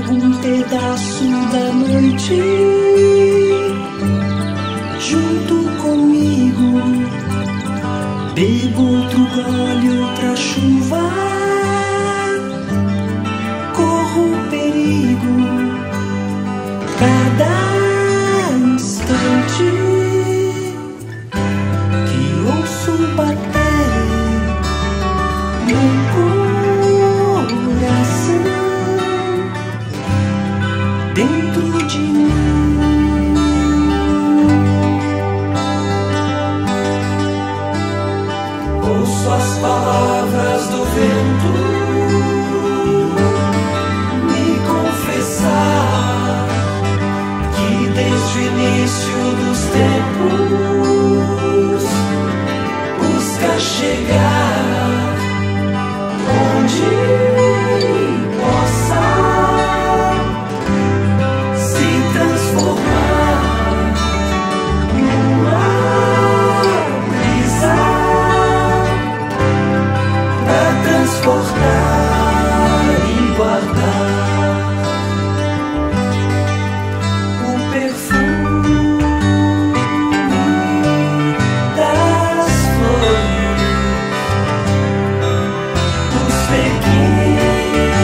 algum pedaço da noite junto comigo. Bebo outro gole, outra chuva, corro perigo cada instante que ouço bater no coração dentro de mim. Ouço as palavras do vento me confessar que desde o início dos tempos busca chegar onde possa se transformar numa brisa pra transportar e guardar o perfume das flores, dos pequenos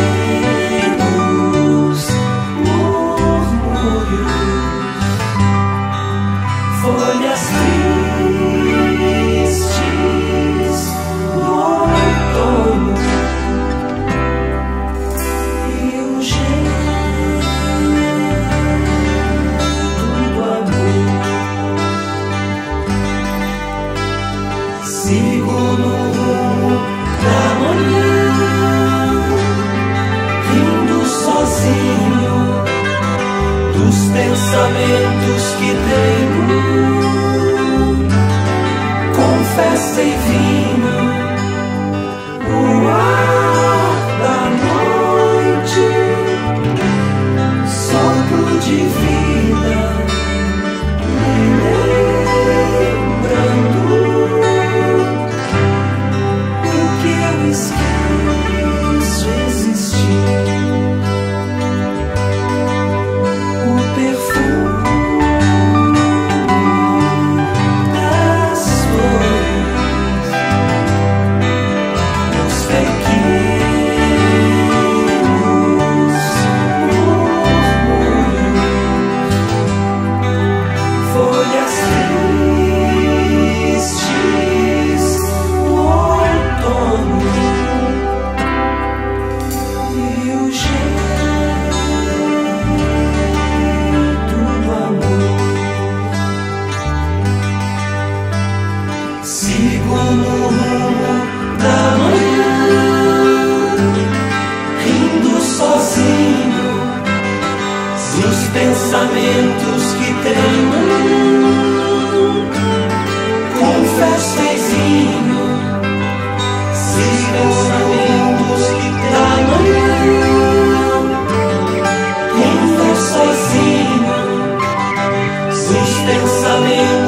murmúrios, folhas tristes do outono e o jeito do amor. Sigo no rumo da manhã, rindo sozinho dos pensamentos que tenho, com festa e vinho, o ar da noite, sopro de vida, me lembrando o que eu esqueço existir. O perfume das flores, dos pequenos murmúrios, folhas tristes do outono e o jeito do amor. Sigo no rumo da manhã, rindo sozinho dos pensamentos que tenho, com festa e vinho, os pensamentos que da manhã, rindo sozinho dos pensamentos